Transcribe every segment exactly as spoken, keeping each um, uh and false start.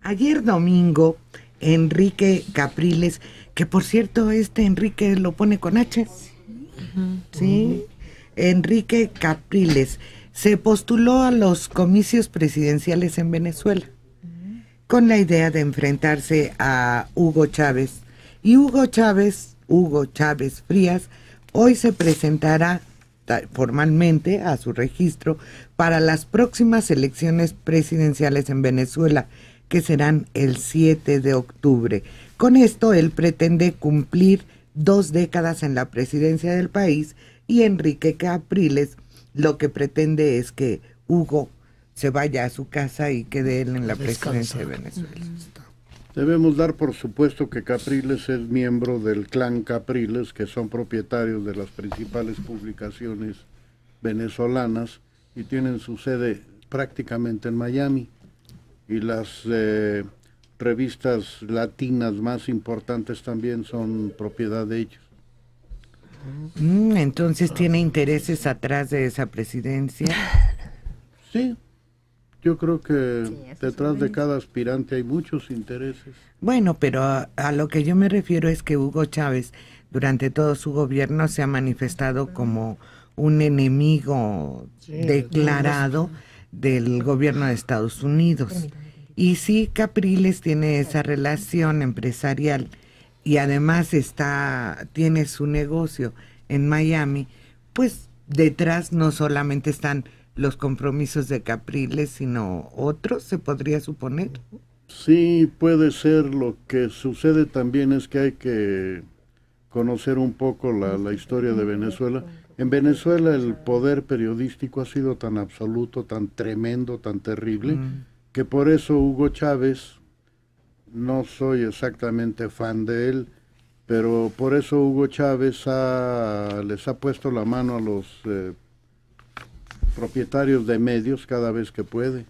Ayer domingo, Enrique Capriles, que por cierto este Enrique lo pone con H, uh-huh. ¿sí? Uh-huh. Enrique Capriles se postuló a los comicios presidenciales en Venezuela uh-huh. con la idea de enfrentarse a Hugo Chávez. Y Hugo Chávez, Hugo Chávez Frías, hoy se presentará formalmente a su registro para las próximas elecciones presidenciales en Venezuela, que serán el siete de octubre. Con esto, él pretende cumplir dos décadas en la presidencia del país y Enrique Capriles lo que pretende es que Hugo se vaya a su casa y quede él en la presidencia de Venezuela. Debemos dar por supuesto que Capriles es miembro del clan Capriles, que son propietarios de las principales publicaciones venezolanas y tienen su sede prácticamente en Miami. Y las eh, revistas latinas más importantes también son propiedad de ellos. Mm, entonces, ¿tiene intereses atrás de esa presidencia? Sí, yo creo que sí, detrás de cada aspirante hay muchos intereses. Bueno, pero a, a lo que yo me refiero es que Hugo Chávez durante todo su gobierno se ha manifestado como un enemigo sí, declarado del gobierno de Estados Unidos. Y sí, Capriles tiene esa relación empresarial y además está tiene su negocio en Miami, pues detrás no solamente están los compromisos de Capriles, sino otros, se podría suponer. Sí, puede ser. Lo que sucede también es que hay que conocer un poco la, la historia de Venezuela. En Venezuela el poder periodístico ha sido tan absoluto, tan tremendo, tan terrible, mm. que por eso Hugo Chávez, no soy exactamente fan de él, pero por eso Hugo Chávez ha, les ha puesto la mano a los eh, propietarios de medios cada vez que puede.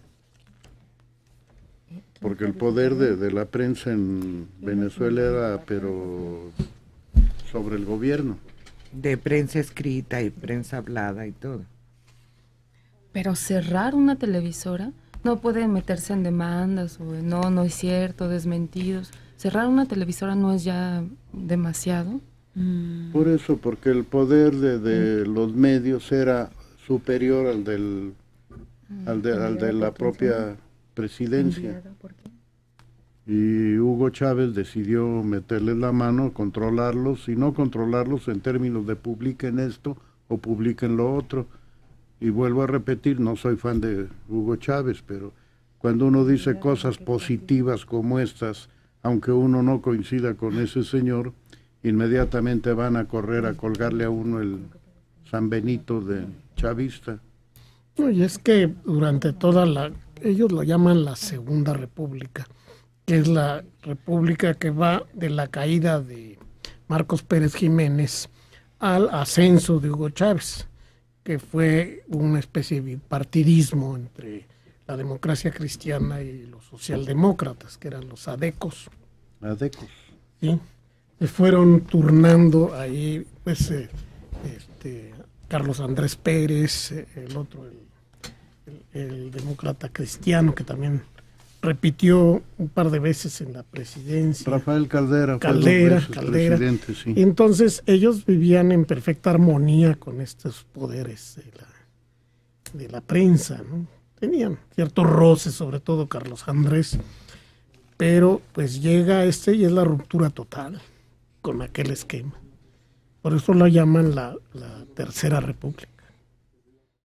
Porque el poder de, de la prensa en Venezuela era, pero sobre el gobierno. De prensa escrita y prensa hablada y todo. Pero cerrar una televisora, no pueden meterse en demandas o en, no, no es cierto, desmentidos. Cerrar una televisora no es ya demasiado. Mm. Por eso, porque el poder de, de mm. los medios era superior al del mm. al de, al de la propia presidencia. ¿Por qué? Y Hugo Chávez decidió meterles la mano, controlarlos, y no controlarlos en términos de publiquen esto o publiquen lo otro. Y vuelvo a repetir, no soy fan de Hugo Chávez, pero cuando uno dice cosas positivas como estas, aunque uno no coincida con ese señor, inmediatamente van a correr a colgarle a uno el San Benito de chavista. No, y es que durante toda la, ellos lo llaman la Segunda República, que es la república que va de la caída de Marcos Pérez Jiménez al ascenso de Hugo Chávez, que fue una especie de bipartidismo entre la democracia cristiana y los socialdemócratas, que eran los adecos. Adecos. Sí, se fueron turnando ahí, pues, eh, este, Carlos Andrés Pérez, eh, el otro, el, el, el demócrata cristiano, que también repitió un par de veces en la presidencia. Rafael Caldera. Caldera, fue Caldera. Presidente, sí. Entonces ellos vivían en perfecta armonía con estos poderes de la, de la prensa, ¿no? Tenían ciertos roces, sobre todo Carlos Andrés, pero pues llega este y es la ruptura total con aquel esquema. Por eso lo llaman la, la Tercera República.